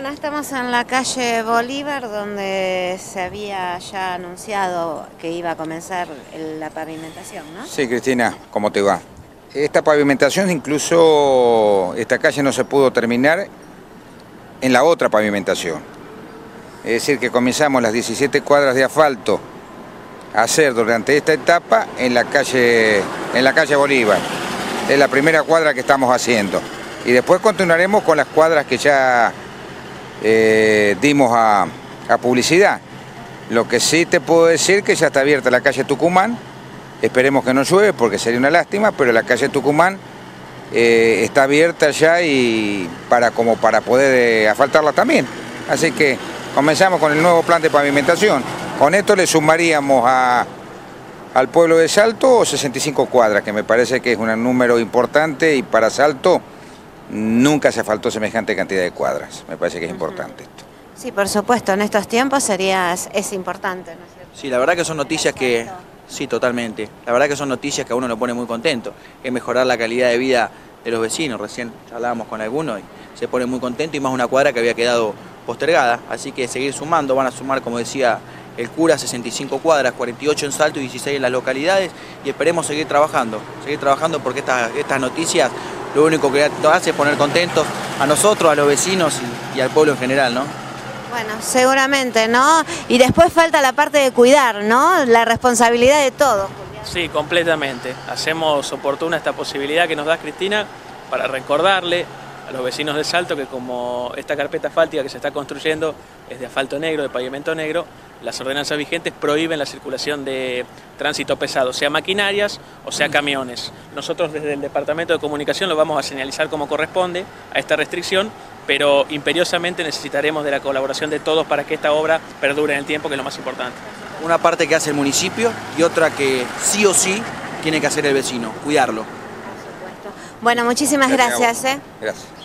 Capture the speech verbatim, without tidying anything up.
Bueno, estamos en la calle Bolívar, donde se había ya anunciado que iba a comenzar la pavimentación, ¿no? Sí, Cristina, ¿cómo te va? Esta pavimentación, incluso esta calle no se pudo terminar en la otra pavimentación. Es decir, que comenzamos las diecisiete cuadras de asfalto a hacer durante esta etapa en la calle, en la calle Bolívar. Es la primera cuadra que estamos haciendo. Y después continuaremos con las cuadras que ya eh, dimos a, a publicidad. Lo que sí te puedo decir que ya está abierta la calle Tucumán. Esperemos que no llueve porque sería una lástima, pero la calle Tucumán eh, está abierta ya y para, como para poder eh, asfaltarla también. Así que comenzamos con el nuevo plan de pavimentación. Con esto le sumaríamos a, al pueblo de Salto sesenta y cinco cuadras, que me parece que es un número importante y para Salto nunca se asfaltó semejante cantidad de cuadras. Me parece que es importante esto. Sí, por supuesto, en estos tiempos sería, es importante, ¿no es cierto? Sí, la verdad que son noticias que... Sí, totalmente. La verdad que son noticias que a uno lo pone muy contento. Es mejorar la calidad de vida de los vecinos. Recién hablábamos con algunos y se pone muy contento, y más una cuadra que había quedado postergada. Así que seguir sumando, van a sumar, como decía el cura, sesenta y cinco cuadras, cuarenta y ocho en Salto y dieciséis en las localidades, y esperemos seguir trabajando, seguir trabajando porque estas, estas noticias lo único que hace es poner contentos a nosotros, a los vecinos y, y al pueblo en general, ¿no? Bueno, seguramente, ¿no? Y después falta la parte de cuidar, ¿no? La responsabilidad de todos. Sí, completamente. Hacemos oportuna esta posibilidad que nos da Cristina para recordarle a los vecinos de Salto que como esta carpeta asfáltica que se está construyendo es de asfalto negro, de pavimento negro, las ordenanzas vigentes prohíben la circulación de tránsito pesado, sea maquinarias o sea camiones. Nosotros desde el Departamento de Comunicación lo vamos a señalizar como corresponde a esta restricción, pero imperiosamente necesitaremos de la colaboración de todos para que esta obra perdure en el tiempo, que es lo más importante. Una parte que hace el municipio y otra que sí o sí tiene que hacer el vecino, cuidarlo. Por supuesto. Bueno, muchísimas gracias. ¿eh? Gracias.